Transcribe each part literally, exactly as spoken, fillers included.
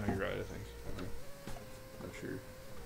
you're right, I think. I think. Not sure.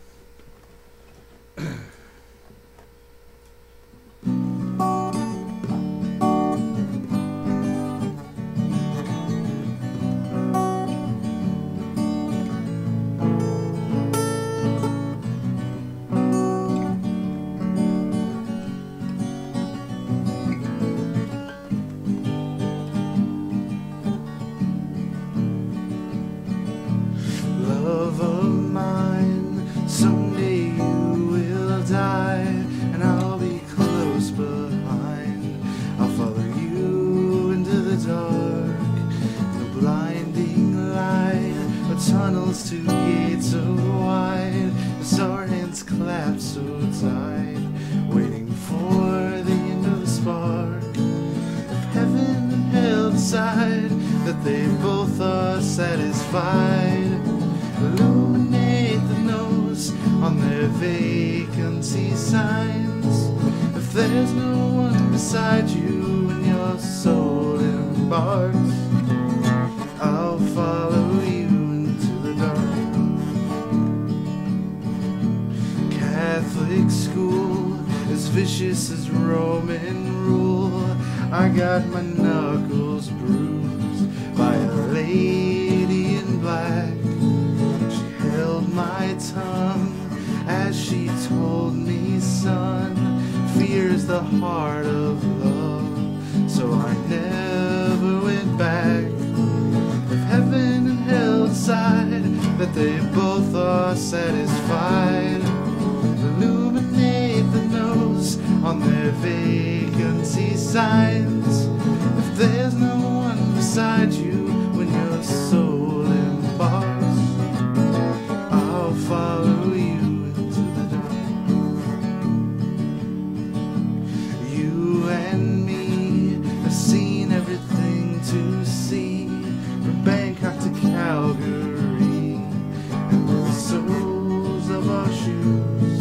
Love of mine, someday you will die, and I'll be close behind. I'll follow you into the dark, the blinding light, a tunnel's two gates so wide, as our hands clap so tight, waiting for the end of the spark. If heaven and hell decide that they both are satisfied, illuminate the nose on their vacancy signs. If there's no one beside you when your soul embarks, I'll follow you into the dark. Catholic school, as vicious as Roman rule, I got my knuckles bruised by a lady in black. She held my tongue as she told me, son, fear's the heart of love. So I never went back. If heaven and hell decide that they both are satisfied, illuminate the nose on their vacancy signs. If there's no one beside you when your soul embarks, I'll follow you into the dark. You and me have seen everything to see, from Bangkok to Calgary, and the soles of our shoes.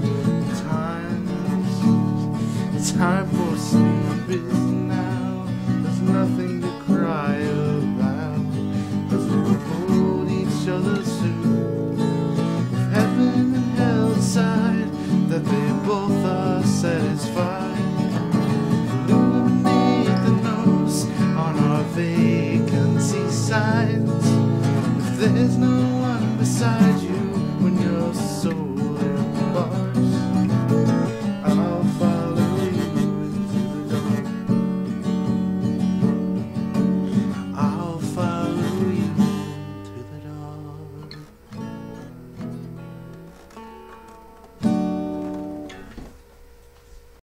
Times, time for sleep is now. There's nothing to cry about, 'cause we'll hold each other soon. If heaven and hell decide that they both are satisfied, illuminate the nose on our vacancy signs. If there's no one beside you